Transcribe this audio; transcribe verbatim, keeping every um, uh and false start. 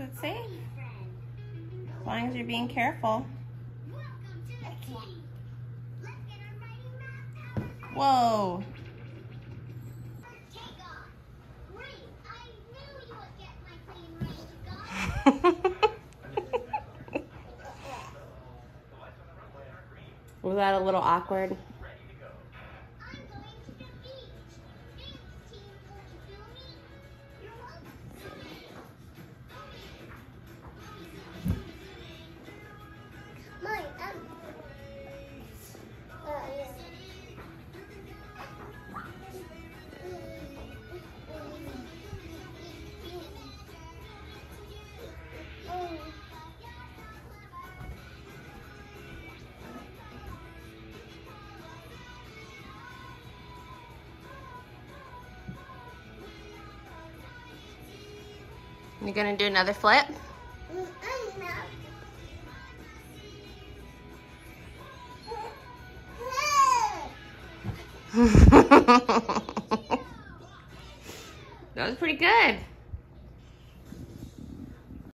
it's safe. As long as you're being careful. Whoa. Was that a little awkward? You gonna do another flip? That was pretty good.